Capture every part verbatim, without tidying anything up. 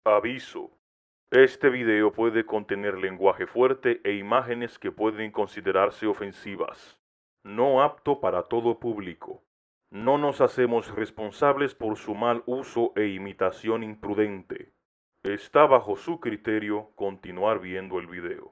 Aviso. Este video puede contener lenguaje fuerte e imágenes que pueden considerarse ofensivas. No apto para todo público. No nos hacemos responsables por su mal uso e imitación imprudente. Está bajo su criterio continuar viendo el video.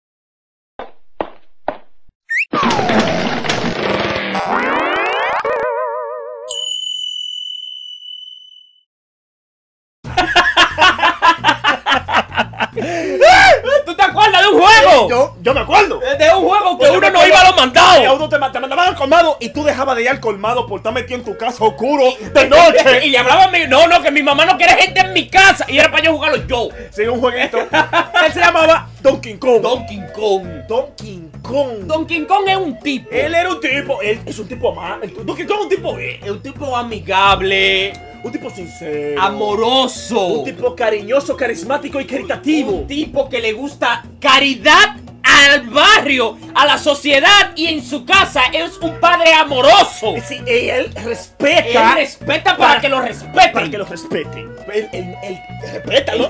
¿Tú te acuerdas de un juego? Yo, yo me acuerdo. De un juego que Yo uno me no acuerdo. iba a los mandados. Y uno te, te mandaban al colmado y tú dejabas de ir al colmado por estar metido en tu casa oscuro de noche. Y le hablaba a mi... No, no, que mi mamá no quiere gente en mi casa. Y era para yo jugarlo yo. Sí, un jueguito. Él se llamaba Donkey Kong. Donkey Kong. Donkey Kong. Donkey Kong es un tipo. Él era un tipo, él es un tipo más. Donkey Kong es un tipo, eh, Es un tipo amigable, un tipo sincero, amoroso. un tipo cariñoso, carismático y caritativo. Un tipo que le gusta caridad al barrio, a la sociedad, y en su casa es un padre amoroso. Sí, y él respeta. Él respeta para, que lo respeten. Para que lo respeten. Él, él, él respétalo.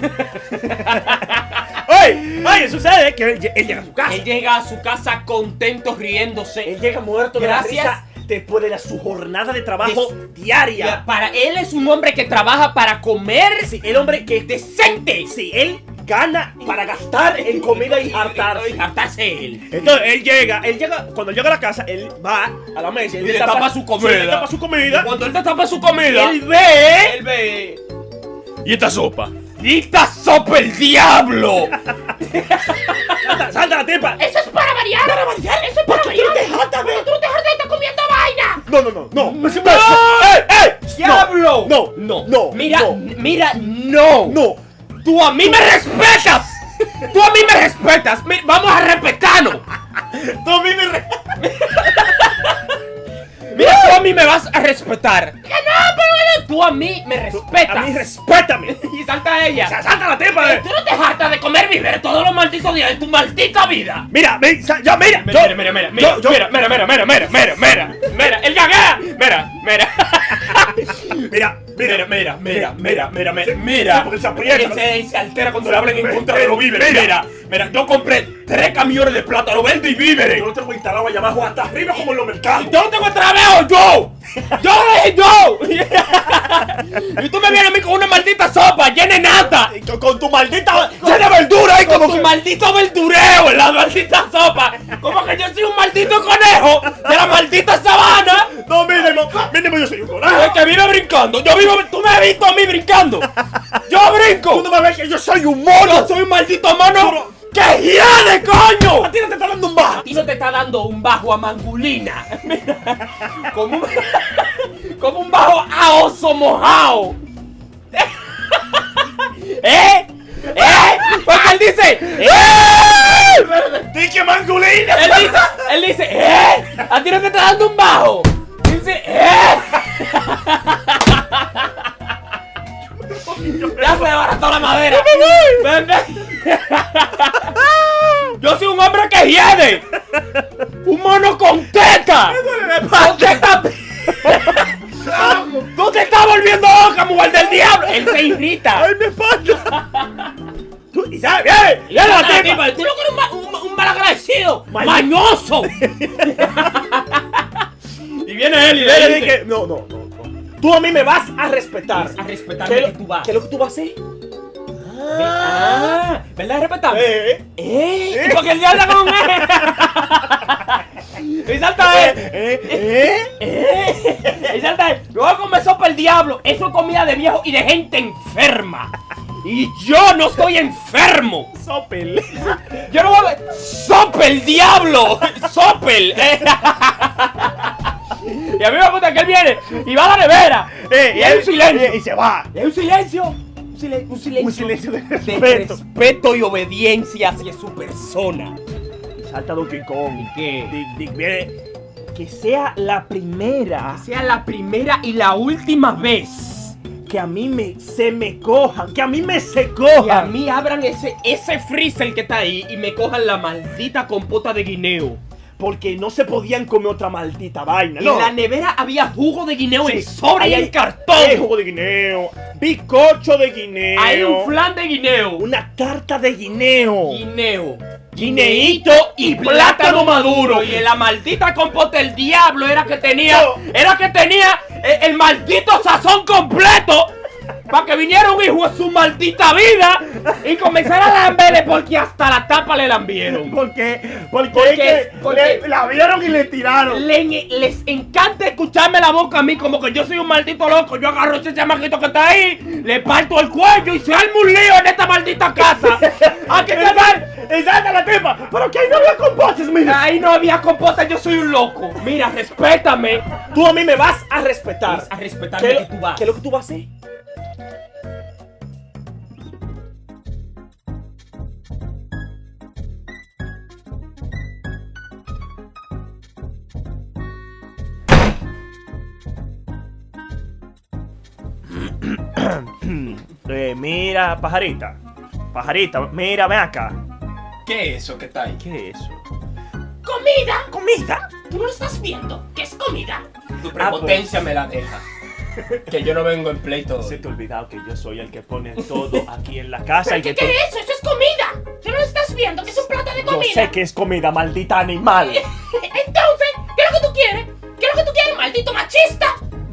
Oye, oye, sucede que él, él llega a su casa. Él llega a su casa contento, riéndose. Él llega muerto de Gracias. la risa después de la, su jornada de trabajo De- diaria. Para él es un hombre que trabaja para comer. Sí, el hombre que decente. Sí, él gana para gastar en comida y hartarse. Y hartarse él. Entonces él llega, él llega, cuando llega a la casa, él va a la mesa Y le tapa su comida. sí, le tapa su comida. Cuando él te tapa su comida, Él ve. él ve. ¿Y esta sopa? ¡Y esta sopa el diablo! Salta, salta la tipa. Eso es para variar. Para variar, Eso es para porque tú variar. te hartas de- Tú te hartas de estar comiendo vaina. No, no, no, no. ¡No! ¡Ey, ey! ¡Diablo! No, no, no, Mira, no. mira, no. No. Tú a mí me respetas. Tú a mí me respetas. Mi- Vamos a respetarnos. Tú a mí me re- Mira, tú a mí me vas a respetar. Que no, pero tú a mí me respetas. A mí respétame. Y salta ella. Sa- Salta la tipa. eh. Tú no te hartas de comer víveres todos los malditos días de tu maldita vida. Mira, ve, sa- ya, mira. Mira, yo- mira, mira, mira, yo- yo- mira, mira, mira, mira, mira, mira, mira, mira, el gaga, mira, mira, Mira, mira, mira, mira, mira, mira, mira, mira, Sí, porque se aprieta. Él se, él se altera cuando le hablan en Mira, contra de los víveres, mira. mira, mira, yo compré tres camiones de plátano verde y víveres. Yo lo tengo instalado allá abajo hasta arriba como en los mercados. Yo no tengo trabajo, yo, yo lo dije yo, y tú me vienes a mí con una maldita sopa llena de nata. Y con, con tu maldita llena de verdura ahí Con como tu que- maldito verdureo en la maldita sopa. Como que yo soy un maldito conejo de la maldita sabana. No, mínimo, mínimo yo soy un El coraje. que vive brincando. Yo vivo. Tú me has visto a mí brincando. Yo Tú brinco. no me ves que yo soy un mono. Yo soy un maldito mono. Pero- ¡Que hiede, coño! A ti no te está dando un bajo. A ti no te está dando un bajo a mangulina. Mira, como un, como un bajo a oso mojado. ¿Eh? ¿Eh? Porque él dice. ¡Eh! Dique mangulina. Él dice, él dice, ¿eh? ¿A ti no te está dando un bajo? Dice, ¿eh? Ya se desbarató la madera. Ven, ven. Yo soy un hombre que hiede. Un mono con teta. Con teta. Tú te estás volviendo loca, mujer del diablo. Él se irrita. Ay, mi espalda. Tú, y sabes, viene, Y viene la la tipa, tipa. tú lo que eres un, ma- un, un malagradecido, Mal- mañoso. Y viene él y Viene, le dice, dice, no, no, no, no. Tú a mí me vas a respetar. a respetar ¿Qué, que lo- tú vas. ¿Qué es lo que tú vas a hacer? Ah, ¿verdad? Respetable. Eh, ¿Eh? Porque el diablo con un E. Y salta él. eh, eh. ¿Eh? Y salta él. Luego come sopa el diablo. Eso es comida de viejo y de gente enferma. Y yo no estoy enfermo. Sopel. Yo no voy a ver. ¡Sopa el diablo! ¡Sopel! Y a mí me gusta que él viene y va a la nevera. Eh, y hay un silencio. Y se va. Y hay un silencio. Un, silen- un silencio. Un silencio de de respeto. respeto y obediencia hacia su persona. Salta Donkey Kong. ¿Y qué? Dick, Dick, viene. Que sea la primera Sea la primera y la última vez que a mí me se me cojan, que a mí me se que a cojan. mí abran ese, ese freezer que está ahí y me cojan la maldita compota de guineo. porque no se podían comer otra maldita vaina, En ¿no? la nevera había jugo de guineo en sobre Ahí y en hay- cartón. hay jugo de guineo, bizcocho de guineo, Hay un flan de guineo. una tarta de guineo, Guineo. guineíto y Plátano maduro. Y en la maldita compota el diablo era que tenía. No. Era que tenía el, el maldito sazón completo. Para que viniera un hijo de su maldita vida y comenzara a lamberle porque hasta la tapa le lambieron. ¿Por qué? Porque, Porque- es que porque- le- la vieron y le tiraron. Le- les encanta escucharme la boca a mí como que yo soy un maldito loco. Yo agarro ese chamaquito que está ahí, le parto el cuello y se arma un lío en esta maldita casa. ¿A qué te va? Exacto, la tipa, pero que ahí no había compotes, mira. Ahí no había compota, yo soy un loco. Mira, respétame. Tú a mí me vas a respetar. A respetarme ¿Qué, que tú vas. ¿Qué es lo que tú vas a hacer? Eh, mira, pajarita. Pajarita, mira, ven acá. ¿Qué es eso que está ahí? ¿Qué es eso? ¡Comida! ¿Comida? ¿Tú no lo estás viendo? ¿Qué es comida? Tu prepotencia me la deja. Que yo no vengo en pleito. Se te ha olvidado que yo soy el que pone todo aquí en la casa y ¿Qué, que qué tú- es eso? ¡Eso es comida! ¿Tú no lo estás viendo? ¿Que es un plato de Yo comida? sé que es comida, maldita animal. Entonces, ¿qué es lo que tú quieres? ¿Qué es lo que tú quieres, maldito machista?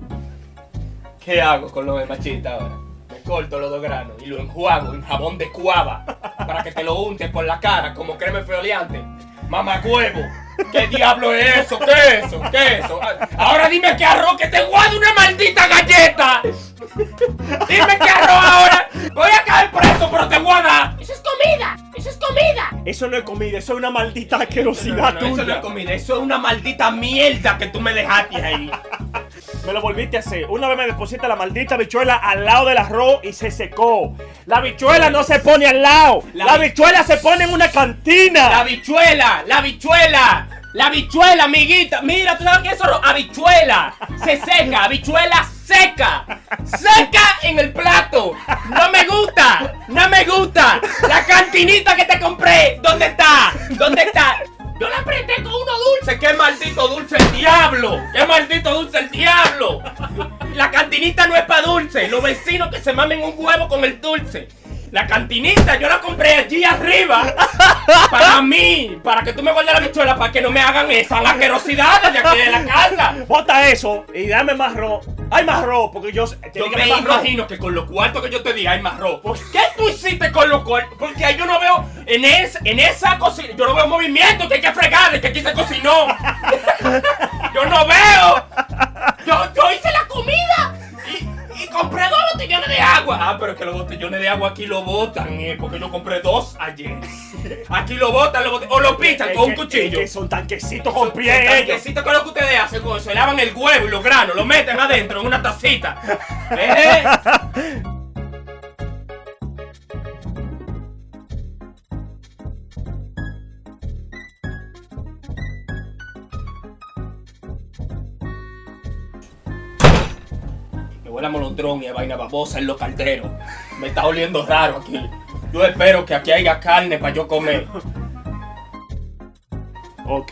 ¿Qué hago con lo de machista ahora? Me corto los dos granos y lo enjuago en jabón de cuava para que te lo untes por la cara como crema feoleante. Mamagüevo. ¿Qué diablo es eso? ¿Qué es eso? ¿Qué es eso? Ahora dime qué arroz, que te guardo una maldita galleta. Dime qué arroz ahora. Voy a caer preso, pero te guarda. ¡Eso es comida! ¡Eso es comida! Eso no es comida, eso es una maldita asquerosidad No, no, tuya. eso no es comida, eso es una maldita mierda que tú me dejaste ahí. Me lo volviste a hacer. Una vez me deposita la maldita bichuela al lado del arroz y se secó. La bichuela no se pone al lado. La La, bi- bichuela se pone en una cantina. La habichuela, la habichuela, la habichuela, amiguita. Mira, ¿tú sabes qué es eso? Habichuela. Se seca, habichuela seca. Seca en el plato. No me gusta, no me gusta. La cantinita que te compré, ¿dónde está? ¿Dónde está? Yo la apreté con uno dulce. ¡Qué maldito dulce el diablo! ¡Qué maldito dulce el diablo! La cantinita no es para dulce. Los vecinos que se mamen un huevo con el dulce. La cantinita yo la compré allí arriba. Para mí. Para que tú me guardes la bichuela. Para que no me hagan esas asquerosidades de aquí de la casa. Bota eso y dame más arroz. Hay más arroz porque yo... Yo me imagino que con los cuartos que yo te di hay más ropa. ¿Qué tú hiciste con los cuartos? Porque ahí yo no veo en, es, en esa cocina, yo no veo movimiento, que hay que fregarle, que aquí se cocinó. Yo no veo. Yo, yo hice la comida y, y compré dos botellones de agua. Ah, pero es que los botellones de agua aquí lo botan, eh, porque yo compré dos ayer. Aquí lo botan, lo botan, o lo pichan con un cuchillo. Que son tanquecitos Son- con pie son ellos. tanquecitos, ¿qué es lo que ustedes hacen con eso? Se lavan el huevo y los granos, lo meten adentro en una tacita. ¿Eh? Me huele a molondrón y a vaina babosa en los calderos. Me está oliendo raro aquí. Yo espero que aquí haya carne para yo comer. Ok.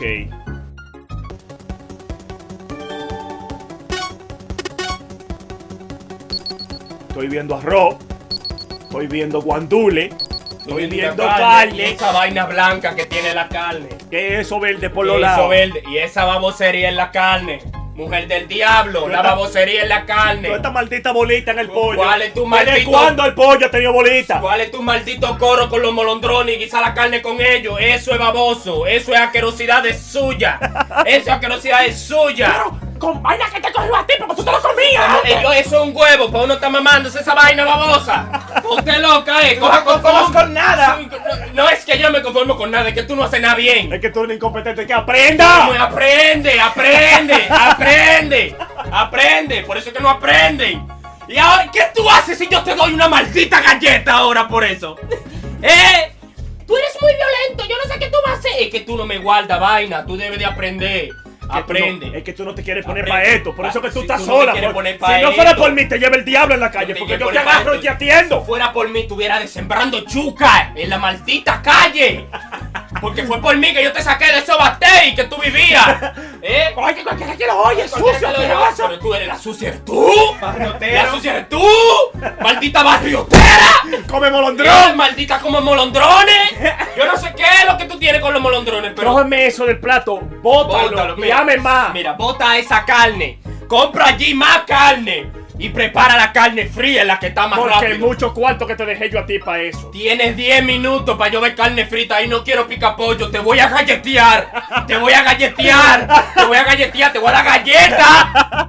Estoy viendo arroz. Estoy viendo guandule. Estoy viendo Y carne. esa vaina blanca que tiene la carne. ¿Qué es eso verde por los Y eso lados? verde. Y esa babosería en la carne. Mujer del diablo, la esta- babosería en la carne. Toda esta maldita bolita en el pollo. ¿Cuál es tu ¿Desde maldito- cuándo el pollo ha tenido bolita? ¿Cuál es tu maldito coro con los molondrones y guisa la carne con ellos? Eso es baboso, eso es asquerosidad es suya. Eso es asquerosidad es suya. Con vaina que te cogió a ti porque tú te lo comías. Como- eh, yo- eso es un huevo, para uno está mamándose esa vaina babosa. Usted loca, eh. No te conformas con nada. No, no es que yo no me conformo con nada, es que tú no haces nada bien. Es que tú eres un incompetente que Muy- aprenda. Aprende, aprende, aprende, aprende, por eso es que no aprenden. ¿Y ahora qué tú haces si yo te doy una maldita galleta ahora por eso? ¿Eh? Tú eres muy violento, yo no sé qué tú vas a hacer. Es que tú no me guardas vaina, tú debes de aprender. Aprende. No, es que tú no te quieres poner Aprende. para esto. Por eso que tú Si estás tú no te sola. quieres por- poner si pa' no fuera esto. por mí, te lleva el diablo en la calle. No Porque yo te quieres poner agarro pa' y te esto. atiendo. Si fuera por mí, estuviera desembrando chuca en la maldita calle. Porque fue por mí que yo te saqué de esos batey que tú vivías. día. ¿Eh? Oye, cualquiera que lo oye, Cualquiera sucio, que lo asqueroso. diga, pero tú eres la sucia, eres tú. Barriotero. La sucia eres tú. Maldita barriotera. Come Eres molondrón. maldita como molondrones. Yo no sé qué es lo que tú tienes con los molondrones, pero... Cógeme eso del plato, bótalo, Bótalo, y mira. llame más. Mira, bota esa carne. Compra allí más carne. Y prepara la carne fría, en la que está más Porque rápido. hay mucho cuarto que te dejé yo a ti para eso. Tienes diez minutos para yo ver carne frita y no quiero pica pollo. Te voy a galletear. Te voy a galletear. Te voy a galletear. Te voy a dar galleta.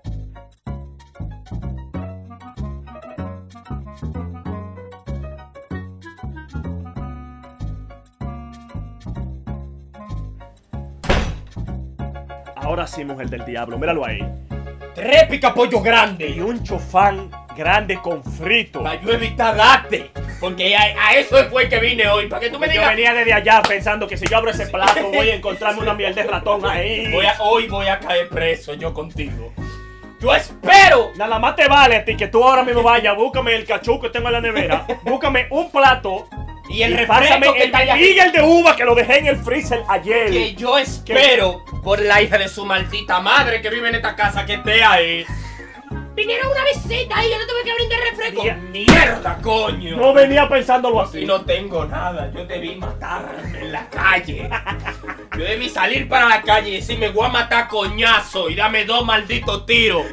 Ahora sí, mujer del diablo, míralo ahí. Tres pica pollo Y grandes. un chofán grande con frito. Para yo evitar darte. Porque a, a eso fue que vine hoy. Para que tú me Yo digas. venía desde allá pensando que si yo abro ese plato voy a encontrarme una miel de ratón ahí. Voy a, hoy voy a caer preso yo contigo. Yo espero. Nada más te vale a ti que tú ahora mismo vayas, búscame el cachú que tengo en la nevera, búscame un plato Y el pásame refresco que el está allá. Miguel de uva que lo dejé en el freezer ayer. Que yo espero por la hija de su maldita madre que vive en esta casa que esté ahí. Vinieron una visita y yo no tuve que brindar refresco. ¡Qué mierda, coño! No venía pensándolo Y así. no tengo nada, yo debí matarme en la calle. Yo debí salir para la calle y decirme voy a matar coñazo y dame dos malditos tiros.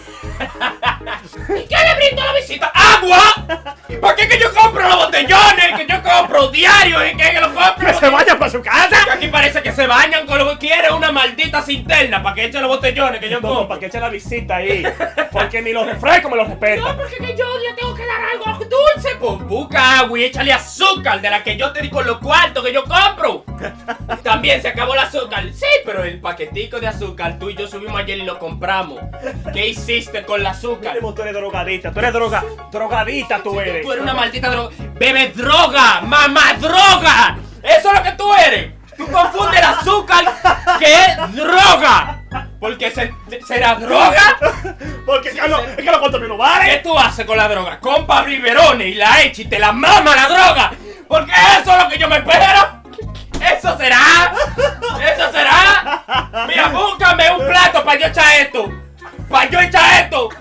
¿Y qué le brindo a la visita? ¡Agua! ¿Y para qué que yo compro los botellones? Que yo compro diarios y que, que los compro. Que se vaya para su casa. Que aquí parece que se bañan con lo que quiere una maldita cinterna para que echen los botellones que yo No, compro. para que eche la visita ahí. Porque ni los refrescos me los No, respetan. porque que yo le tengo que dar algo dulce. Pues busca agua y échale azúcar de la que yo te di con los cuartos que yo compro. También se acabó el azúcar. Sí, pero el paquetico de azúcar tú y yo subimos ayer y lo compramos. ¿Qué hiciste con el azúcar? Tú eres drogadita, tú eres droga, drogadita tú eres. Tú eres una maldita droga. ¡Bebe droga! ¡Mamá droga! ¡Eso es lo que tú eres! Tú confundes el azúcar que es droga. Porque se, será droga. Porque es que no, es que no cuento mi no vale. ¿Qué tú haces con la droga? Compra biberones y la echa y te la mama la droga. Porque eso es lo que yo me espero. ¿Eso será? ¿Eso será? Mira, búscame un plato para yo echar esto. Para yo echar esto.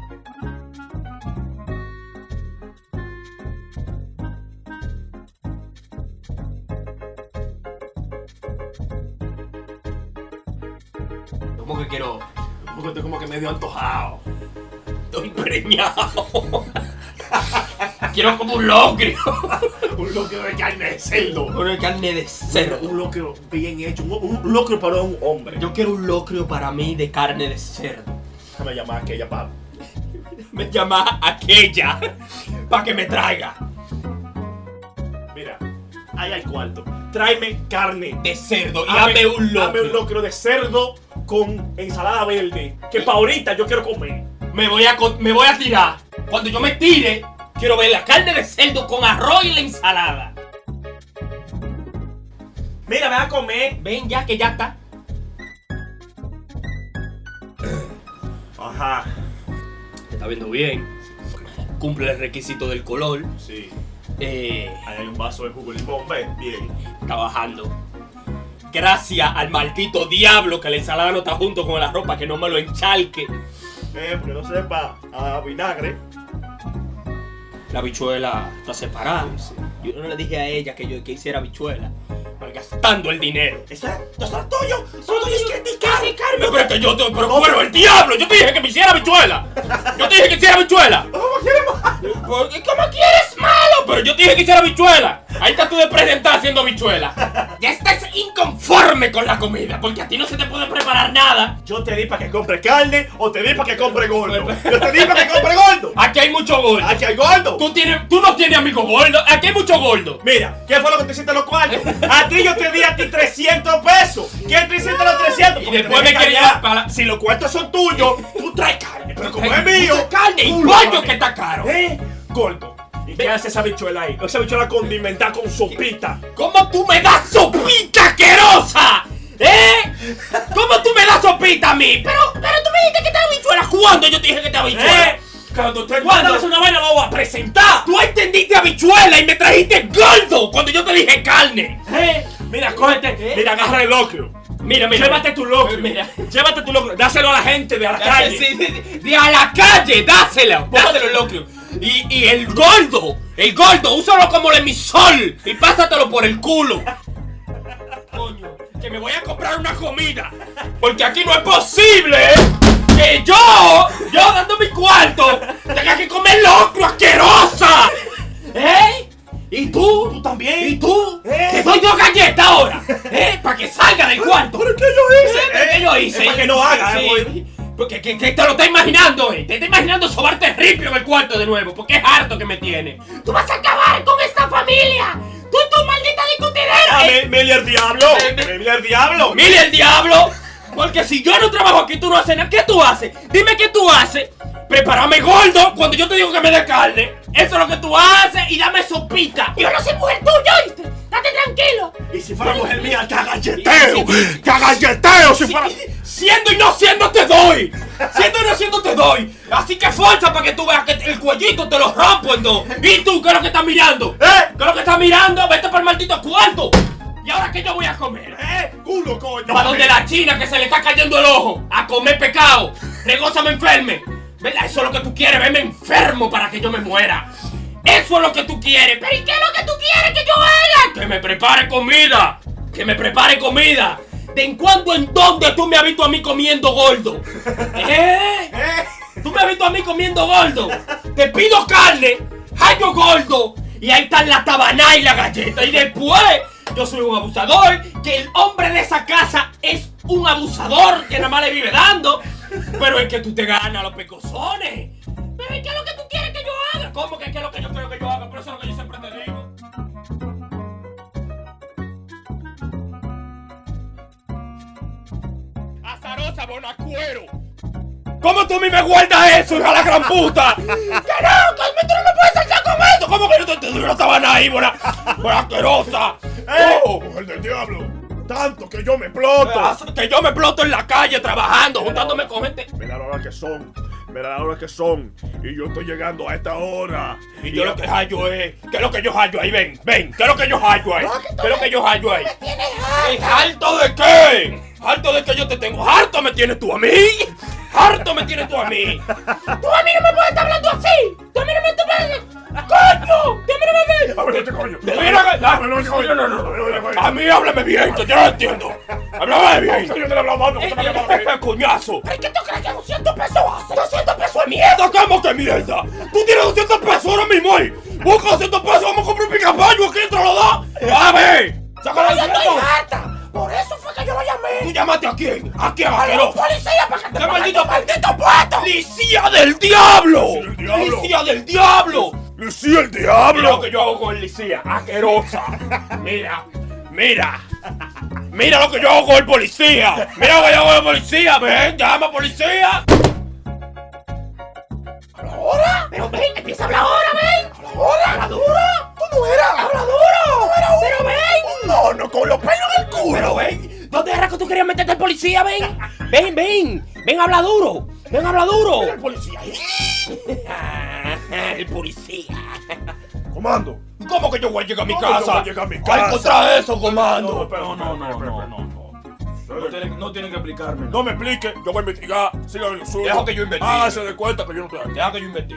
¿Cómo que quiero? ¿Cómo que estoy como que medio antojado? Estoy preñado. Quiero como un locrio. Un locrio de carne de cerdo. Una carne de cerdo. Un locrio bien hecho, un, un locrio para un hombre. Yo quiero un locrio para mí de carne de cerdo. Déjame llamar a aquella para. Me llama aquella para que me traiga Mira, ahí al cuarto. Tráeme carne. de cerdo y Hazme- hazme un hazme locrio. un locrio de cerdo con ensalada verde. Que para ahorita yo quiero comer. Me voy a co- me voy a tirar. Cuando yo me tire, quiero ver la carne de cerdo con arroz y la ensalada. Mira, ven a comer. Ven ya que ya está. Ajá. Te está viendo bien. Cumple el requisito del color. Sí. Eh, Ahí hay un vaso de jugo de limón, ven. Bien. está bajando. Gracias al maldito diablo que la ensalada no está junto con la ropa, que no me lo enchalque. Eh, porque no sepa a vinagre. La habichuela está separada. Yo no le dije a ella que yo que hiciera habichuela. Malgastando el dinero. ¿Eso es, eso es tuyo? ¿Eso es tuyo? Es que es mi carne, carne. No, pero es que yo te. Pero bueno, el diablo. Yo te dije que me hiciera habichuela. Yo te dije que hiciera habichuela. ¿Cómo quieres más? ¿Por qué- ¿Cómo quieres malo? Pero yo te dije que hiciera habichuela. Ahí estás tú de presentar haciendo habichuela. Ya estás inconforme con la comida. Porque a ti no se te puede preparar nada. Yo te di para que compre carne o te di para que compre gordo. Yo te di para que compre gordo. Aquí hay mucho gordo. Aquí hay gordo. Tú, tienes, tú no tienes amigos gordos. Aquí hay mucho gordo. Mira, ¿qué fue lo que te hiciste los cuartos? A ti yo te di a ti trescientos pesos. ¿Quién te hiciste los trescientos? Y Porque después te me dejas quiere callar. llevar para- Si los cuartos son tuyos, tú traes carne. Pero como Hay es mío, mucha carne y tú lo pollo pones. que está caro. ¿Eh? Gordo. ¿Y qué hace esa bichuela ahí? Esa bichuela condimentada con sopita. ¿Cómo tú me das sopita asquerosa? ¿Eh? ¿Cómo tú me das sopita a mí? Pero, pero tú me dijiste que te habichuela. ¿Cuándo yo te dije que te habichuela? ¿Eh? Cuando te ¿Cuándo? mandas una vaina, la voy a presentar. Tú entendiste habichuela y me trajiste gordo cuando yo te dije carne. ¿Eh? Mira, cógete. ¿Eh? Mira, agarra el locrio. Mira, mira. Llévate tu locro. Mira. Llévate tu locro. Dáselo a la gente de a la calle. Sí, de, de- de a la calle, dáselo. Dáselo el locrio. Y, y el gordo, el gordo, úsalo como el emisor y pásatelo por el culo. Coño, que me voy a comprar una comida. Porque aquí no es posible que yo, yo dando mi cuarto, tenga que comer locro asquerosa. ¿Eh? ¿Y tú? ¿Tú también? ¿Y tú? ¿Eh? Te doy dos galletas ahora, ¿eh? Para que salga del cuarto. ¿Pero qué yo hice? ¿Eh? ¿Qué yo hice? Es para que no haga, Sí. eh, Porque que, que te lo estás imaginando, eh. Te estás imaginando sobarte ripio en el cuarto de nuevo. Porque es harto que me tiene. ¡Tú vas a acabar con esta familia! ¡Tú y tu maldita discutidera! Ah, Eh, me- Meli el diablo. Eh, me- Meli el diablo. ¡Mire el diablo! Porque si yo no trabajo aquí, tú no haces nada. ¿Qué tú haces? Dime qué tú haces. Prepárame gordo cuando yo te digo que me dé carne. Eso es lo que tú haces y dame sopita. Yo no soy mujer tuya, ¿oíste? Date tranquilo. Y si fuera mujer mía, que galleteo. Que galleteo si fuera. Siendo y no siendo te doy. Siendo y no siendo te doy. Así que fuerza para que tú veas que el cuellito te lo rompo en dos. ¿Y tú qué es lo que estás mirando? ¿Eh? ¿Qué es lo que estás mirando? Vete para el maldito cuarto. ¿Y ahora qué yo voy a comer? Eh, culo, coño. Para donde la china que se le está cayendo el ojo. A comer pecado. Negocia me enferme. ¿Verdad? Eso es lo que tú quieres. Verme enfermo para que yo me muera. Eso es lo que tú quieres. ¿Pero y qué es lo que tú quieres que yo haga? Que me prepare comida. Que me prepare comida. De en cuando en donde tú me has visto a mí comiendo gordo. ¿Eh? Tú me has visto a mí comiendo gordo. Te pido carne, hallo gordo. Y ahí están la tabaná y la galleta. Y después, yo soy un abusador. Que el hombre de esa casa es un abusador que nada más le vive dando. Pero es que tú te ganas los pecosones. ¿Pero y qué es lo que tú quieres que yo haga? ¿Cómo que qué es lo que yo quiero que yo haga? Pero eso es lo que yo siempre te digo. Azarosa Bonacuero. ¿Cómo tú a mí me guardas eso, hija de la gran puta? ¡Que no! ¡Que tú no me puedes saltar con esto! ¿Cómo que yo te, te doy una sabana ahí, buena, buena asquerosa? ¡Eh! Oh, Mujer del diablo. Tanto que yo me exploto. que yo me exploto en la calle trabajando, juntándome con gente. Mira la hora que son. Mira la hora que son. Y yo estoy llegando a esta hora. Y yo lo que hallo es... ¿Qué es lo que yo hallo ahí? Ven, ven. ¿Qué es lo que yo hallo ahí? ¿Qué es lo que yo hallo ahí? Tienes ¿Es harto de qué? ¿Harto de que yo te tengo? ¿Harto me tienes tú a mí? ¿Harto me tienes tú a mí? Tú a mí no me puedes estar hablando así. Tú a mí no me puedes... ¡Coño! ¡Tú a mí no me ves! Háblame este coño. Mira, que- Háblame este coño. no, no, no. A mí háblame bien, que yo no lo entiendo. Háblame bien. Yo te le he hablado mal, porque te le he hablado mal. ¡Coñazo! ¿Pero qué tú crees que doscientos pesos hace? ¡doscientos pesos de mierda! ¿Cómo que mierda? ¡Tú tienes doscientos pesos ahora mismo ahí! ¡Busca doscientos pesos! ¡Vamos a comprar un picapaño aquí entre los dos! ¡A ver! ¡Sácala Yo de estoy harta. Por eso fue que yo lo ¿Tú llamé. llamaste a quién? ¿A quién, A la asqueroso? policía para que te ¡Qué pongan maldito tu maldito puesto! ¡Policía del diablo! ¡Policía del diablo! ¡Policía del diablo! Lucía el Mira diablo. lo que yo hago con el policía, asquerosa. Mira, mira. Mira lo que yo hago con el policía. Mira lo que yo hago con el policía. Ven, llama policía. ¿Ahora? Pero ven, empieza a hablar ahora, ven. ¿Habla ahora? ¿Habla duro? ¿Tú no eras? ¡Habla duro! Pero ven. No, no, con los pelos en el Pero culo. ven, ¿dónde era que tú querías meterte al policía? Ven, ven, ven. Ven, habla duro. Ven, habla duro. El policía ahí. El policía. Comando. ¿Cómo que yo voy a llegar a mi ¿Cómo yo casa? voy a llegar a mi A casa? encontrar eso, comando. No, no, no, no, no, no. No tienen, no tienen que explicarme. No me explique, yo voy a investigar. Síganme lo suyo. Deja que yo investigue. Hágase de cuenta que yo no estoy aquí. Deja que yo investigue.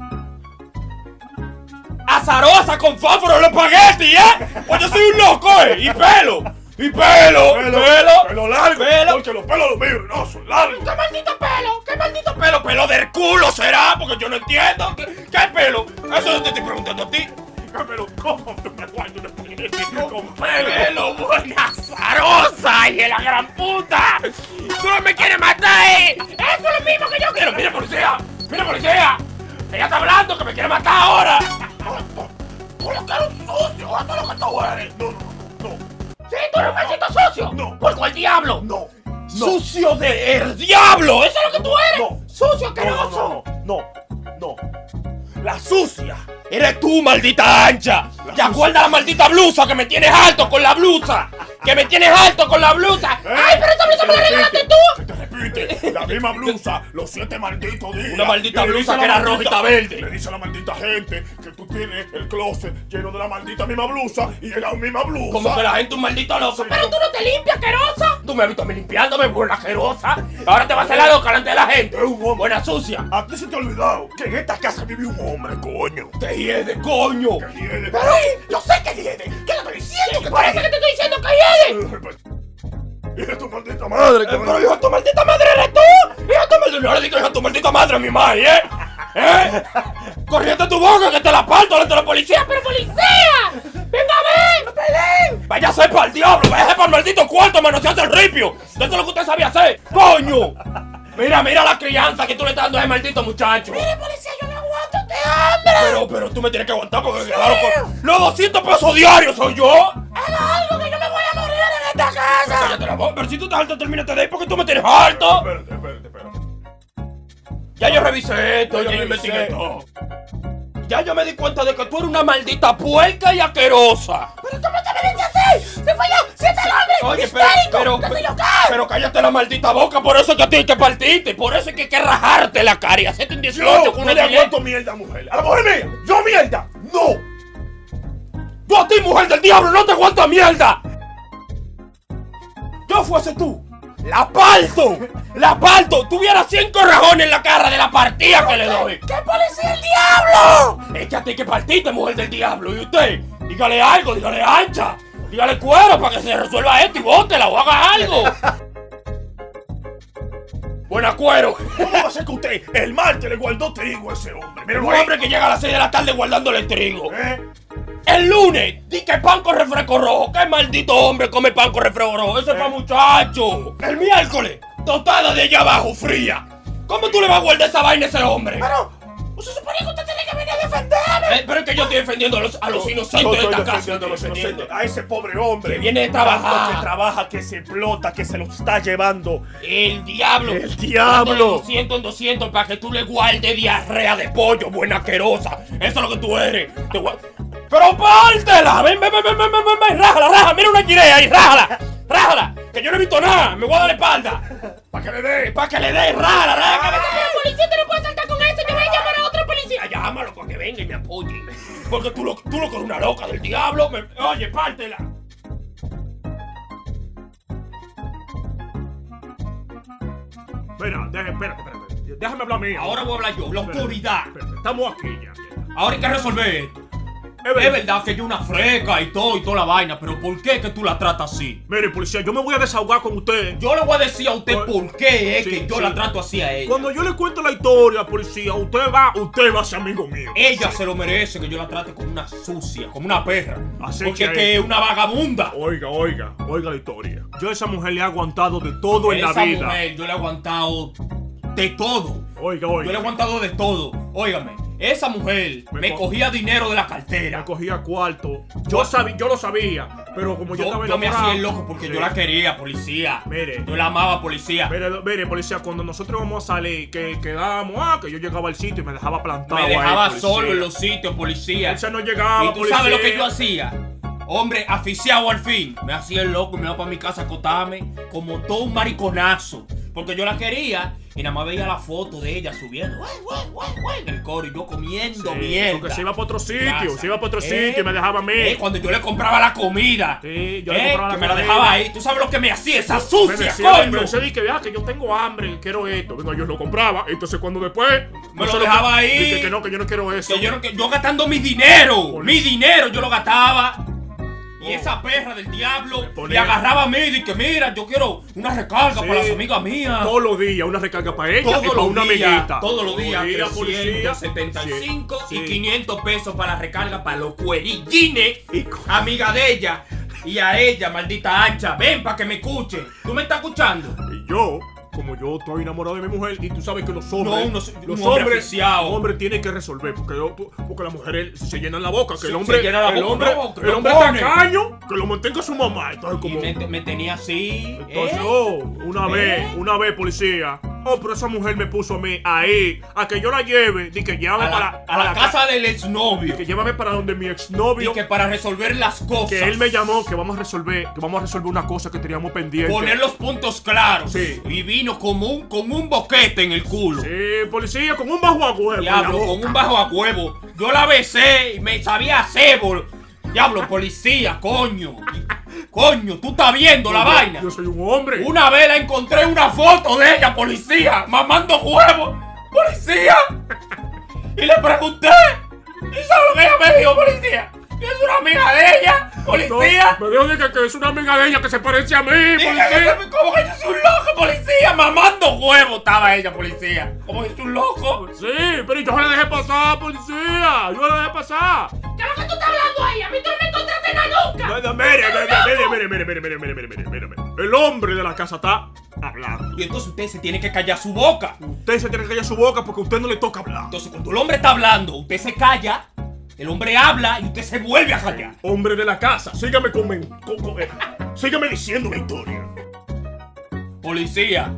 ¡Azarosa con fósforo en el espagueti, eh! Pues yo soy un loco, eh. Y pelo. Y pelo. Pelo, Pelo. pelo largo. Pelo. Porque los pelos los míos no son largos. ¡Qué maldito pelo! ¡Qué maldito pelo! ¡Pelo del culo será! Porque yo no entiendo. ¿Qué, qué pelo? Eso yo te estoy preguntando a ti. ¿Qué pelo? ¿Cómo tú me guardas un espagueti con ¡Pelo! pelo? ¡Buena azarosa! ¡Y de la gran puta! ¡Tú no me quieres matar, eh! ¡Eso es lo mismo que yo quiero! ¡Mira, policía! ¡Mira, policía! ¡Ella está hablando que me quiere matar ahora! ¡Tú lo que eres un sucio! ¡Eso es lo que tú eres! No, no, no, ¡Sí, tú eres un maldito sucio! No. ¡Por cuál diablo! no, no. ¡Sucio de el diablo! ¡Eso es lo que tú eres! No. ¡Sucio, No, asqueroso! no, no, no, no. La sucia. ¡Eres tú, maldita ancha! La ¡Te acuerdas la maldita blusa que me tienes alto con la blusa! ¡Que me tienes alto con la blusa! ¿Eh? ¡Ay, pero esa blusa me la regalaste tú! Se te repite, la misma blusa, los siete malditos días. Una maldita Y le blusa dice a que la era maldita- rojita verde. Le dice a la maldita gente que tú tiene el closet lleno de la maldita misma blusa y de la misma blusa. Como que la gente un maldito loco. Sí, Pero como- tú no te limpias, asquerosa. Tú me has visto a mí limpiándome, buena asquerosa. Ahora te vas a hacer la loca delante de la gente. Es un hombre. Buena sucia. A ti se te ha olvidado que en esta casa vive un hombre, coño. Te hiede, coño. Que hiede. Pero yo sé que hiede. ¿Qué le estoy diciendo? Que Por eso que te estoy diciendo que hiede. Y es tu maldita madre. que Eh, me- pero hijo de tu maldita madre eres tú. Hijo de tu maldita. No le digas hijo de tu maldita madre a mi madre, ¿eh? ¿Eh? Corriente tu boca que te la parto delante de la policía. Pero policía. Venga a ver. Pelín. Váyase para el diablo. Váyase para el maldito cuarto, manosearse el ripio. Eso es lo que usted sabía hacer. ¡Coño! Mira, mira la crianza que tú le estás dando a ese maldito muchacho. Mire, policía, yo no aguanto este hambre. Pero, pero tú me tienes que aguantar porque claro, con los doscientos pesos diarios soy yo. Haga algo que yo me voy a morir en esta casa. Cállate la boca, pero si tú estás alto, termínate de ahí porque tú me tienes alto. Espérate, espérate, espérate. Ya yo revisé esto, Ya ya yo yo investigué revisé. todo. Ya yo me di cuenta de que tú eres una maldita puerca y asquerosa. Pero ¿cómo te me dice así? Se fue yo, siete el hombre. Oye, pero, histérico. pero, ¿Qué sé yo qué? pero cállate la maldita boca, por eso es que a ti hay que partirte, por eso es que hay que rajarte la cara y hacerte un dieciocho Yo con no una le diez. aguanto mierda a mujer. A la mujer mía. Yo mierda. No. Tú a ti, mujer del diablo, no te aguanto mierda. Yo fuese tú, la parto, la parto. Tuviera cinco rajones en la cara de la partida que le doy. ¿Qué policía el diablo? Es que a ti hay que partirte, mujer del diablo. Y usted, dígale algo, dígale ancha, dígale cuero para que se resuelva esto y bótela o haga algo. Buena cuero. ¿Cómo va a ser que usted, el mal que le guardó trigo a ese hombre? Mira, Un hombre que llega a las seis de la tarde guardándole trigo. ¿Eh? El lunes, di que pan con refresco rojo. ¿Qué maldito hombre come pan con refresco rojo? Ese es pa' muchacho. El miércoles, totada de allá abajo, fría. ¿Cómo tú le vas a guardar esa vaina a ese hombre? Pero, se suponía que usted tiene que venir a defenderme. Eh, pero es que yo estoy defendiendo a los, a los Yo inocentes de estoy esta casa. defendiendo a los Defendiendo. inocentes, a ese pobre hombre Que viene de tanto trabajar. que trabaja, que se explota, que se lo está llevando. El diablo. El diablo. De doscientos en doscientos para que tú le guardes diarrea de pollo, buena asquerosa. Eso es lo que tú eres. Te gua- ¡Pero pártela! Ven, ven, ven, ven, ven, ven, ven, ven, rájala, rájala. Mira una guirea ahí, rájala. Rájala. Que yo no he visto nada. Me voy a dar la espalda. Para que le dé, para que le dé. Rájala, rájala. El policía te no puede saltar con eso. Yo voy a llamar a otro policía. Ya, llámalo para que venga y me apoye. Porque tú lo, tú lo que eres una loca del diablo. Me- oye, pártela. Mira, déjame, espérate, espérate. Déjame hablar a mí. Ahora voy a hablar yo, la Espérate, autoridad. espérate, estamos aquí ya. Ahora hay que resolver esto. Es Es verdad. verdad que yo una freca y todo y toda la vaina, pero ¿por qué que tú la tratas así? Mire, policía, yo me voy a desahogar con usted. Yo le voy a decir a usted Pues, por qué es sí, que yo sí. la trato así a ella. Cuando yo le cuento la historia, policía, usted va, usted va a ser amigo mío. Ella se lo merece que yo la trate como una sucia, como una perra. Así porque que- es que es una vagabunda. Oiga, oiga, oiga la historia. Yo a esa mujer le he aguantado de todo en Esa la vida. mujer yo le he aguantado de todo. Oiga, Yo le he oiga. aguantado de todo. Óigame, esa mujer Me me, co- cogía dinero de la cartera. Me cogía cuarto. Yo sabía, yo lo sabía, pero como yo, Yo, estaba yo me enamorado- hacía el loco porque Sí. yo la quería, policía. Mire. Yo la amaba, policía. Mire, mire, policía, cuando nosotros íbamos a salir, que quedábamos, ah, que yo llegaba al sitio y me dejaba plantado. Me ahí, dejaba policía. solo en los sitios, policía. Ese no llegaba, Y tú policía. sabes lo que yo hacía. Hombre, aficiado al fin. Me hacía el loco y me iba para mi casa a acotarme como todo un mariconazo. Porque yo la quería y nada más veía la foto de ella subiendo guay, guay, guay, guay, en el coro y yo comiendo Sí, mierda. porque se iba para otro sitio, Grasa. se iba para otro Eh, sitio y me dejaba a mí. eh, cuando yo le compraba la comida. Sí, yo le eh, compraba la que me la comida. dejaba ahí. ¿Tú sabes lo que me hacía? Esa Me sucia, decía, coño. me decía que, vea, que yo tengo hambre, quiero esto. Venga, yo lo compraba. Entonces, cuando después. Me no lo sé dejaba que- ahí. dije que no, que yo no quiero eso. Que yo, no- que yo gastando mi dinero, Por- mi dinero yo lo gastaba. Y Oh. esa perra del diablo Me ponía- le agarraba a mí y que mira, yo quiero una recarga Sí. para las amigas mías. Todos los días, una recarga para ella y Todos para los una días, amiguita. todos los días, Policía, trescientos setenta y cinco Sí, y sí. quinientos pesos para la recarga para los cuerillines, Y cu- amiga de ella. Y a ella, maldita ancha, ven para que me escuche. ¿Tú me estás escuchando? Y yo, como yo estoy enamorado de mi mujer, y tú sabes que los hombres. No, uno- los un hombre hombres. aficiado. Los hombres tienen que resolver. Porque, yo- tú- porque las mujeres se llenan la boca. Que Se- el hombre. se llena la el boca, hombre, no, que el lo hombre pone. tacaño, que lo mantenga su mamá. Entonces, Y como. me, me tenía así. Entonces, ¿eh? oh, una ¿Eh? vez, una vez, policía, Oh, pero esa mujer me puso a mí ahí, a que yo la lleve, di que llévame A para... la, a la casa del exnovio. Que llévame para donde mi exnovio... Y que para resolver las cosas. Que él me llamó, que vamos a resolver, que vamos a resolver una cosa que teníamos pendiente. Poner los puntos claros. Sí. Y vino como un, como un boquete en el culo. Sí, policía, con un bajo a huevo. Diablo, con un bajo a huevo. Yo la besé y me sabía a cebo. Diablo, policía, coño. Coño, tú estás viendo la yo, vaina. Yo soy un hombre. Una vez la encontré una foto de ella, policía, mamando huevos. Policía. Y le pregunté. ¿Y sabes lo que ella me dijo, policía? Que es una amiga de ella, policía. No, me dijo que, que es una amiga de ella que se parece a mí, Dije policía. que, como que yo soy un loco, policía. Mamando huevos estaba ella, policía. Como que soy un loco. Sí, pero yo la dejé pasar, policía. Yo la dejé pasar. ¿Qué es lo que tú estás hablando ahí? A mí tú no me encontraste nada nunca. Mire, mire, mire, mire, mire, mire, mire, mire, mire, mire, mire. El hombre de la casa está hablando. Y entonces usted se tiene que callar su boca. Usted se tiene que callar su boca porque a usted no le toca hablar. Entonces cuando el hombre está hablando, usted se calla. El hombre habla y usted se vuelve a callar. Hombre de la casa, sígame con, con, con eh, sígame diciendo la historia. Policía,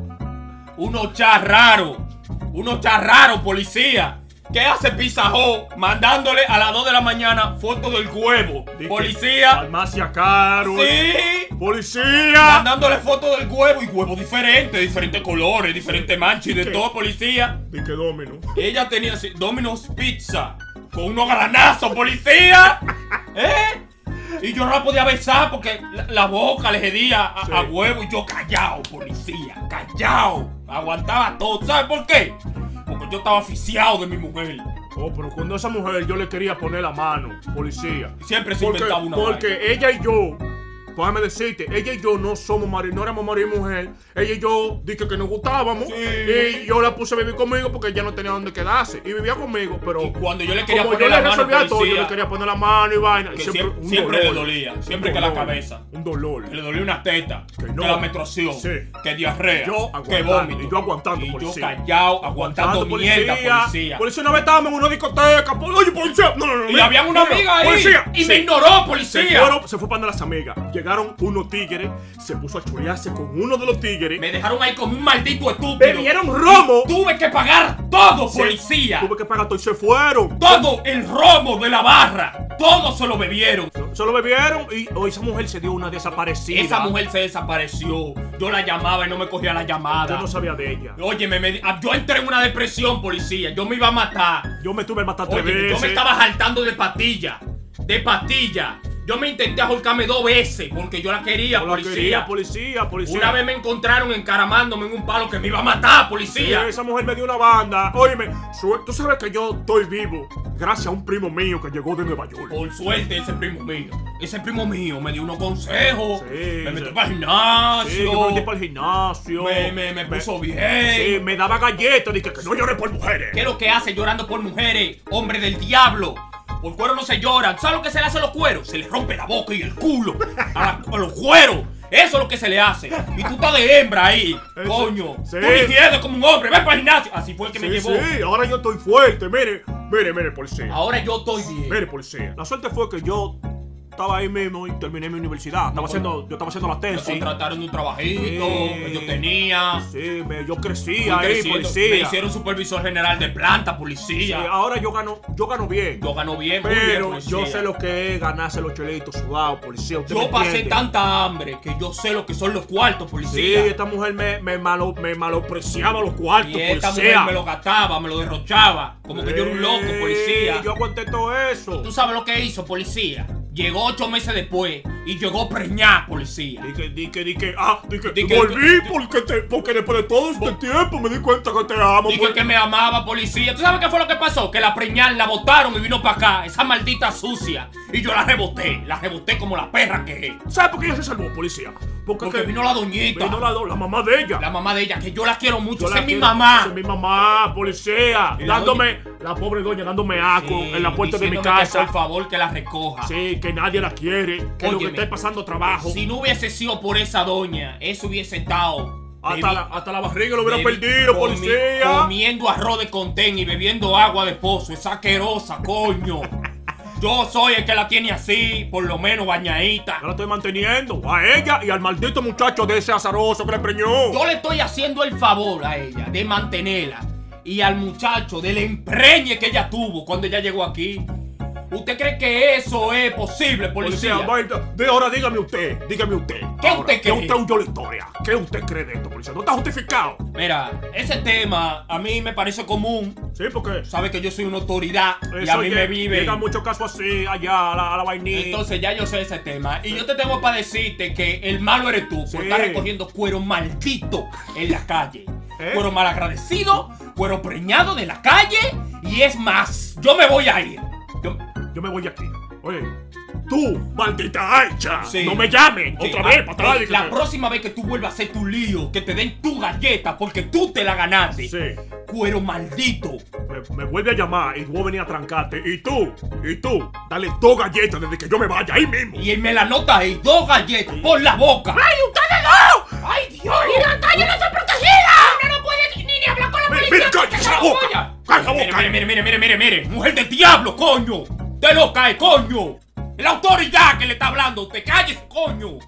uno charraro, uno charraro, policía. ¿Qué hace Pizarro mandándole a las dos de la mañana foto del huevo? Dije, Policía. Farmacia caro. Sí. Policía. Mandándole foto del huevo y huevos diferentes, diferentes colores, diferentes manchas y de ¿Qué? todo, policía. Di que domino. Ella tenía así, Domino's Pizza con unos granazos, policía. ¿Eh? Y yo no la podía besar porque la, la boca le hedía a, Sí. a huevo y yo callado, policía, callado. Aguantaba todo. ¿Sabes por qué? Porque yo estaba asfixiado de mi mujer. Oh, pero cuando esa mujer yo le quería poner la mano, policía. Siempre se Porque, inventaba una porque vaina. ella y yo, déjame decirte, ella y yo no somos marido, no éramos marido y mujer. Ella y yo dije que nos gustábamos. Sí. Y yo la puse a vivir conmigo porque ella no tenía dónde quedarse. Y vivía conmigo, pero Y cuando yo le quería como poner yo le la mano, resolvía todo, yo policía, le quería poner la mano y vaina. que y siempre, siempre, un siempre dolor. le dolía, Un siempre que la dolor. cabeza. Un dolor. Que le dolía unas tetas, Que que, no. la menstruación, Sí. que diarrea, Yo que aguantando, vómito. y yo aguantando, y policía. yo callado, aguantando, mierda, policía. Policía, una vez estábamos en una discoteca. po- Oye, policía. No, no, no. Y mira, había una mira, amiga ahí. Policía. Y Sí. me ignoró, Se policía. fueron, se fue para las amigas. Llegaron unos tigres, se puso a chulearse con uno de los tigres. Me dejaron ahí como un maldito estúpido. Bebieron romo. Tuve que pagar todo, Se- policía. Tuve que pagar todo y se fueron. Todo el romo de la barra. Todo se lo bebieron. Se lo bebieron y oh, esa mujer se dio una desaparecida. Esa mujer se desapareció. Yo la llamaba y no me cogía la llamada. Yo no sabía de ella. Oye, me, me- yo entré en una depresión, policía. Yo me iba a matar. Yo me tuve que matar tres Oye, veces. yo me estaba saltando de pastilla. De pastilla. Yo me intenté ahorcarme dos veces porque yo la quería, No la policía. quería, policía, policía. Una vez me encontraron encaramándome en un palo que me iba a matar, Sí, policía. esa mujer me dio una banda. Óyeme, su- tú sabes que yo estoy vivo gracias a un primo mío que llegó de Nueva York. Por suerte, ese primo mío. Ese primo mío me dio unos consejos. Sí, me metió sí. para el Sí, gimnasio. yo me metí para el gimnasio. me, me, me puso bien. Sí, me daba galletas. Dije que no lloré por mujeres. ¿Qué es lo que hace llorando por mujeres? Hombre del diablo. Por cueros no se lloran. ¿Sabes lo que se le hace a los cueros? Se les rompe la boca y el culo. A, la- a los cueros. Eso es lo que se le hace. Y tú estás de hembra ahí. Eso- Coño. sí. Tú ni como un hombre. Ven para el gimnasio. Así fue el que me Sí, llevó. sí, ahora yo estoy fuerte. Mire, mire, mire, policía. Ahora yo estoy bien. Mire, policía. La suerte fue que yo estaba ahí mismo y terminé mi universidad. Estaba haciendo, yo estaba haciendo la Me tesis. contrataron de un trabajito Sí. que yo tenía. Sí, me, yo crecí Fui ahí, creciendo. policía. Me hicieron supervisor general de planta, Sí, policía. ahora yo gano, yo gano bien. Yo gano bien, muy bien, Pero policía. yo sé lo que es ganarse los chelitos sudados, policía. Usted Yo me pasé entiende. tanta hambre que yo sé lo que son los cuartos, Sí, policía. esta mujer me, me, malo, me malopreciaba los cuartos, Y esta policía. mujer me lo gastaba, me lo derrochaba. Como que yo era un loco, Sí, policía. Yo aguanté todo eso. ¿Tú sabes lo que hizo, policía? Llegó ocho meses después y llegó preñada, policía. Di que, di que, di que, ah, di que, Di que- volví di- porque, te, porque después de todo este tiempo me di cuenta que te amo. Dije pol- que me amaba, policía. ¿Tú sabes qué fue lo que pasó? Que la preñada la botaron y vino para acá, esa maldita sucia. Y yo la reboté, la reboté como la perra que es. ¿Sabes por qué ella se salvó, policía? Porque, Porque que- vino la doñita, vino la, la mamá de ella. la mamá de ella, que yo la quiero mucho. Yo Esa la es mi quiero- mamá. esa es mi mamá, policía. Y la Dándome, la pobre doña dándome asco Sí, en la puerta de mi diciéndome que casa. por favor, que la recoja. Sí, que nadie la quiere, que lo que Óyeme, está pasando trabajo. Si no hubiese sido por esa doña, eso hubiese estado. Hasta bebi- la, hasta la barriga lo hubiera bebi- perdido, comi- policía. Comiendo arroz de contén y bebiendo agua de pozo. Esa asquerosa, coño. Yo soy el que la tiene así, por lo menos bañadita. Yo la estoy manteniendo. A ella y al maldito muchacho de ese azaroso que le preñó. Yo le estoy haciendo el favor a ella de mantenerla. Y al muchacho del empreñe que ella tuvo cuando ella llegó aquí. ¿Usted cree que eso es posible, policía? Policía, de ahora dígame usted, dígame usted. ¿Qué ahora, usted que cree? usted huyó la historia. ¿Qué usted cree de esto, policía? No está justificado. Mira, ese tema a mí me parece común. Sí, porque Sabe que yo soy una autoridad y eso a mí llega- me vive. Llega muchos casos así, allá, a la, a la vainilla. Entonces ya yo sé ese tema. Y yo te tengo para decirte que el malo eres tú. Por Sí. estar recogiendo cuero maldito en la calle. ¿Eh? Cuero malagradecido, cuero preñado de la calle. Y es más, yo me voy a ir. Yo- Yo me voy de aquí. Oye, tú, maldita hecha, Sí. no me llames Sí, otra ah, vez para atrás. eh, y que La te- próxima vez que tú vuelvas a hacer tu lío, que te den tu galleta porque tú te la ganaste. Sí. Cuero maldito. Me, me vuelve a llamar y voy a venir a trancarte. Y tú, y tú, dale dos galletas desde que yo me vaya ahí mismo. Y él me la nota ahí, dos galletas por la boca. ¡Ay, ustedes no! ¡Ay, Dios! ¡Y la calle no se protegida! ¡Uno no puede ni, ni hablar con la Mire, policía! mire, cállese la boca. Vaya. Cállese la Mire, boca. mire, mire, mire, mire, mire, mire. Mujer del diablo, coño. Te lo cae, coño. La autoridad que le está hablando, te calles, coño.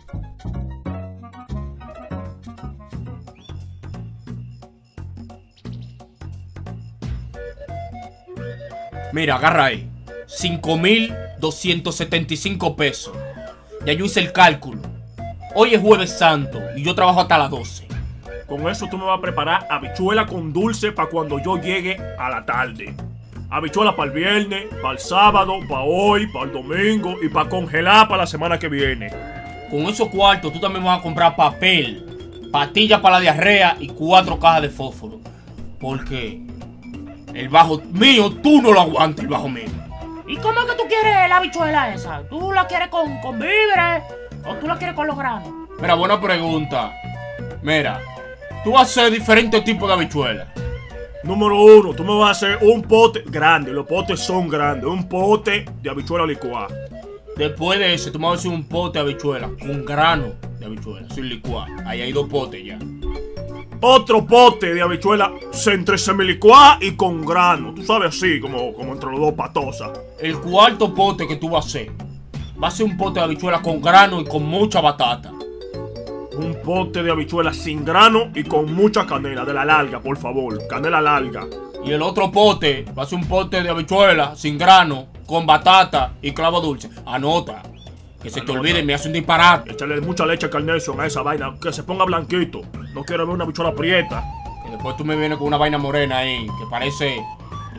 Mira, agarra ahí. cinco mil doscientos setenta y cinco pesos. Ya yo hice el cálculo. Hoy es Jueves Santo y yo trabajo hasta las doce. Con eso tú me vas a preparar habichuela con dulce para cuando yo llegue a la tarde. Habichuela para el viernes, para el sábado, para hoy, para el domingo y para congelar para la semana que viene. Con esos cuartos tú también vas a comprar papel, pastillas para la diarrea y cuatro cajas de fósforo. Porque el bajo mío, tú no lo aguantas, el bajo mío. ¿Y cómo es que tú quieres la habichuela esa? ¿Tú la quieres con, con víveres o tú la quieres con los granos? Mira, buena pregunta. Mira, tú vas a hacer diferentes tipos de habichuelas. Número uno, tú me vas a hacer un pote grande. Los potes son grandes. Un pote de habichuela licuada. Después de eso, tú me vas a hacer un pote de habichuela con grano de habichuela, sin licuar. Ahí hay dos potes ya. Otro pote de habichuela entre semilicuada y con grano. Tú sabes, así, como, como entre los dos patosas. El cuarto pote que tú vas a hacer va a ser un pote de habichuela con grano y con mucha batata. Un pote de habichuela sin grano y con mucha canela. De la larga, por favor. Canela larga. Y el otro pote va a ser un pote de habichuela sin grano, con batata y clavo dulce. Anota. Que se te Anota. olvide, me hace un disparate. Échale mucha leche Carnation a esa vaina. Que se ponga blanquito. No quiero ver una habichuela prieta. Que después tú me vienes con una vaina morena ahí, que parece eh,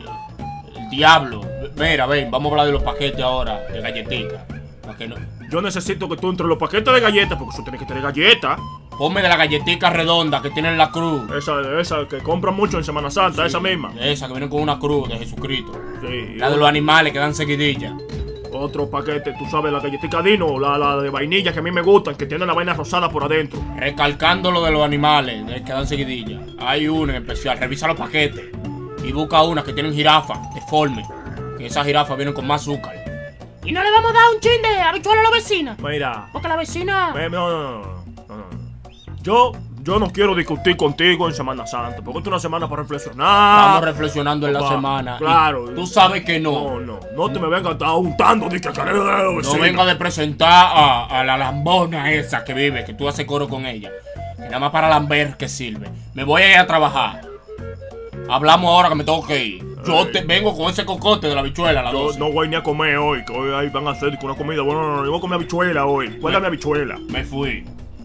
el diablo. Mira, ven, vamos a hablar de los paquetes ahora, de galletitas. Para que no... Yo necesito que tú entre los paquetes de galletas, porque eso tiene que tener galletas. Ponme de la galletica redonda que tienen la cruz. Esa, esa que compran mucho en Semana Santa, esa misma. Esa que viene con una cruz de Jesucristo. Sí. La de los animales que dan seguidilla. Otro paquete, tú sabes, la galletica Dino, la, la de vainilla que a mí me gustan, que tienen la vaina rosada por adentro. Recalcando lo de los animales de que dan seguidilla. Hay una en especial, revisa los paquetes. Y busca una que tienen jirafa, deforme. Que esas jirafas vienen con más azúcar. ¿Y no le vamos a dar un chin de habichuela a la vecina? Mira, Porque la vecina... eh, no, no, no, no, no, no. Yo, yo no quiero discutir contigo en Semana Santa, porque esta es una semana para reflexionar. Estamos reflexionando en la papá, semana. claro. Y tú sabes que No, no. no, no te me vengas a estar untando de que querés de los No vecinos. venga de presentar a, a la lambona esa que vive, que tú haces coro con ella. Que nada más para lamber que sirve. Me voy a ir a trabajar. Hablamos ahora que me tengo que ir. Yo te vengo con ese cocote de la bichuela a las Yo doce. no voy ni a comer hoy, que hoy ahí van a hacer una comida. Bueno, no, no, yo voy a comer habichuela hoy. ¿Cuál es mi habichuela? Me fui.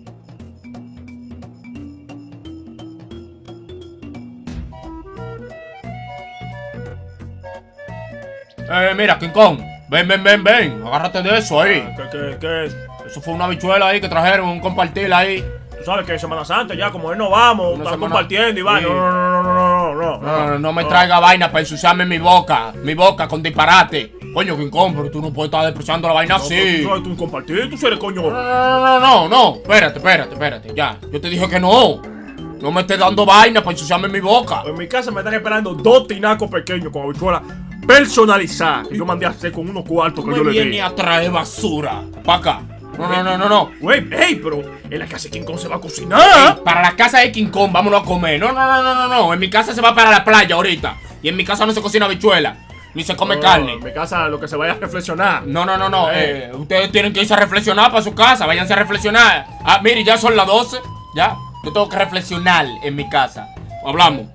Eh, mira, King Kong. Ven, ven, ven, ven. Agárrate de eso ahí. ¿Qué, qué, qué es? Eso fue una habichuela ahí que trajeron, un compartir ahí. Tú sabes que en Semana Santa ya, como hoy no vamos, Una están semana- compartiendo y va. Sí. No, no, no, no, no, no, no, No, no, no me traiga vaina para ensuciarme mi boca. Mi boca con disparate. Coño, King Kong, pero tú no puedes estar despreciando la vaina No, pero así. tú sabes, tú compartir, tú eres coño. No, no, no, no, no. Espérate, espérate, espérate. Ya. Yo te dije que no. No me estés dando vaina para ensuciarme mi boca. En mi casa me están esperando dos tinacos pequeños con habichuela personalizada. Que yo mandé a hacer con unos cuartos que Tú yo me le di. vienes a traer basura. Pa' acá. No, no, no, no, no. Güey, ey, pero en la casa de King Kong se va a cocinar. Para la casa de King Kong, vámonos a comer. No, no, no, no, no, no. En mi casa se va para la playa ahorita. Y en mi casa no se cocina habichuela. ni se come No, carne. En mi casa lo que se vaya a reflexionar. No, no, no, no. Eh. eh, ustedes tienen que irse a reflexionar para su casa. Váyanse a reflexionar. Ah, mire, ya son las doce. Ya. Yo tengo que reflexionar en mi casa. Hablamos.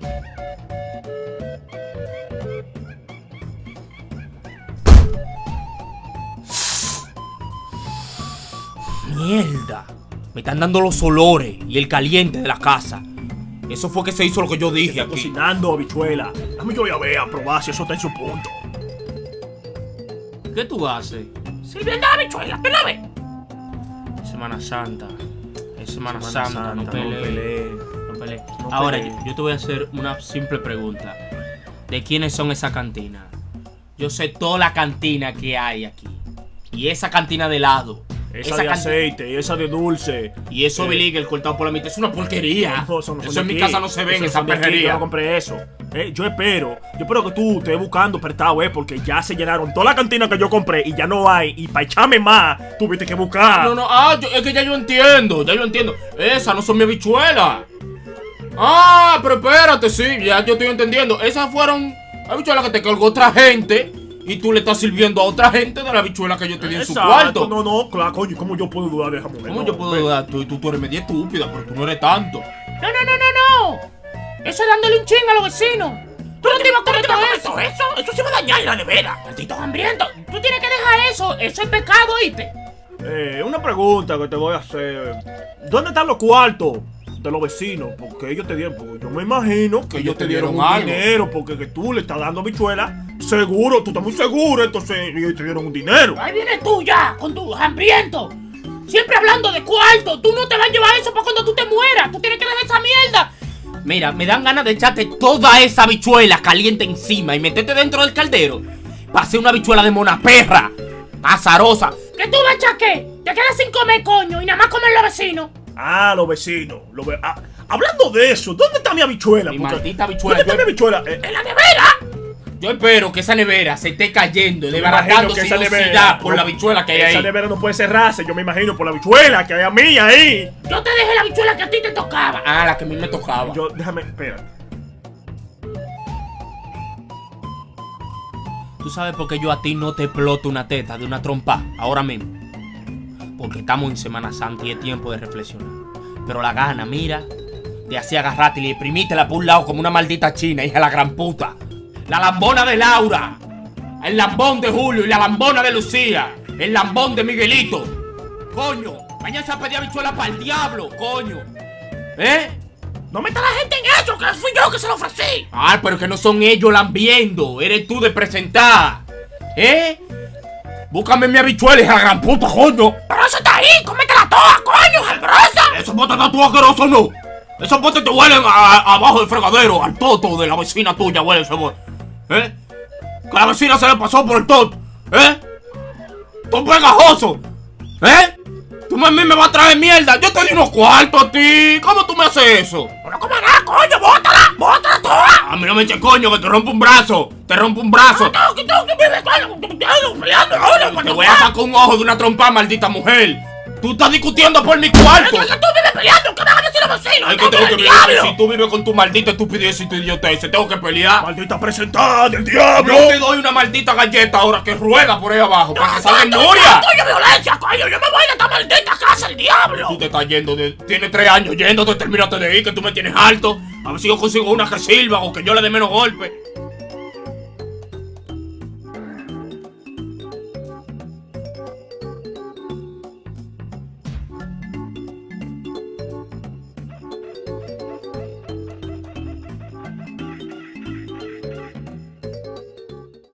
Mierda. Me están dando los olores y el caliente de la casa. Eso fue que se hizo lo que yo dije Está aquí. cocinando habichuela. Dame yo voy a ver, a probar si eso está en su punto. ¿Qué tú haces? Sirviendo habichuelas, ¿tú la ves? Semana Santa. Es Semana, Semana Santa, Santa, no no pelees. pelees. No pelees. No Ahora, pelees. yo, yo te voy a hacer una simple pregunta. ¿De quiénes son esas cantinas? Yo sé toda la cantina que hay aquí. Y esa cantina de helado. Esa, de canti- aceite y esa de dulce. Y eso, Eh, Billy, el cortado por la mitad, es una porquería. No, eso no son eso de en mi aquí. casa no se ve, Eso en esa son de aquí, perrería. Yo no compré eso. Eh, yo espero, yo espero que tú estés buscando prestado, eh, porque ya se llenaron toda la cantina que yo compré y ya no hay. Y para echarme más, tuviste que buscar. No, no, ah, yo- es que ya yo entiendo, ya yo entiendo. Esas no son mi habichuelas. Ah, pero espérate, sí, ya yo estoy entendiendo. Esas fueron habichuelas que te colgó otra gente y tú le estás sirviendo a otra gente de la habichuela que yo te di en su Exacto, cuarto. No, no, claro, coño, ¿cómo yo puedo dudar de esa mujer? ¿Cómo No, yo puedo ve. dudar? Tú, tú, tú eres media estúpida, pero tú no eres tanto. No, no, no, no, no. Eso es dándole un ching a los vecinos. Tú no te ibas a comer todo eso. Eso, eso se va a dañar en la nevera. Malditos hambrientos. Tú tienes que dejar eso. Eso es pecado, ¿oíste? Eh, una pregunta que te voy a hacer. ¿Dónde están los cuartos de los vecinos? Porque ellos te dieron, porque yo me imagino que ellos te dieron, un algo. dinero, porque que tú le estás dando habichuela, seguro, tú estás muy seguro, entonces ellos te dieron un dinero. Ahí vienes tú ya, con tu hambriento. Siempre hablando de cuarto. Tú no te vas a llevar eso para cuando tú te mueras. Tú tienes que dejar esa mierda. Mira, me dan ganas de echarte toda esa habichuela caliente encima y meterte dentro del caldero para hacer una habichuela de mona perra, azarosa. ¿Qué tú vas a echar qué? Te quedas sin comer, coño, y nada más comer los vecinos. Ah, los vecinos. Los ve- ah, hablando de eso, ¿dónde está mi habichuela? Mi Porque- maldita habichuela, ¿Dónde está yo- mi habichuela? Eh, ¡En la nevera! Yo espero que esa nevera se esté cayendo, me imagino desbaratando que sin esa nevera- necesidad por no, la habichuela que hay esa ahí. nevera no puede cerrarse, yo me imagino, por la habichuela que hay a mí ahí. Yo te dejé la habichuela que a ti te tocaba. Ah, la que a mí me tocaba. Yo, déjame, espérate. ¿Tú sabes por qué yo a ti no te exploto una teta de una trompa ahora mismo? Porque estamos en Semana Santa y es tiempo de reflexionar. Pero la gana, mira, de así agarrarte y imprimítela por un lado como una maldita china, hija de la gran puta. La lambona de Laura, el lambón de Julio y la lambona de Lucía, el lambón de Miguelito. Coño, váyanse a pedir habichuela para el diablo, coño. ¿Eh? No meta a la gente en eso, que fui yo que se lo ofrecí. Ah, pero que no son ellos lambiendo, eres tú de presentar. ¿Eh? Búscame mi habichuela, hija de la gran puta, coño. Pero eso está ahí, cómetela toda, coño, jalbrosa. Esos botes están tú asquerosos, no. Esos botes te huelen a- a- abajo del fregadero, al toto de la vecina tuya, huele ese bote. ¿Eh? Que la vecina se le pasó por el toto. ¿Eh? Tú pegajoso. ¿Eh? Tú a mí me vas a traer mierda. Yo te di unos cuartos a ti. ¿Cómo tú me haces eso? No comas nada, coño, bótala, bótala toda. A mí no me eches coño, que te rompo un brazo. Te rompo un brazo. No, que tú, que vives coño, que tú estás peleando ahora. Te voy a sacar un ojo de una trompa, maldita mujer. Tú estás discutiendo por mi cuarto. Es que tú vives peleando, ¿qué me van a decir los vecinos? Ay, que ¡No, tengo que el vivir. diablo! Si tú vives con tu maldita estupidez y tu idiotez, tengo que pelear. Maldita presentada del diablo. Yo te doy una maldita galleta ahora que rueda por ahí abajo para que salga en no, Nuria. coño, violencia, coño, yo me voy de esta maldita casa, el diablo. Tú te estás yendo, de, tienes tres años yéndote, terminaste de ir, que tú me tienes alto. A ver si yo consigo una que sirva o que yo le dé menos golpe.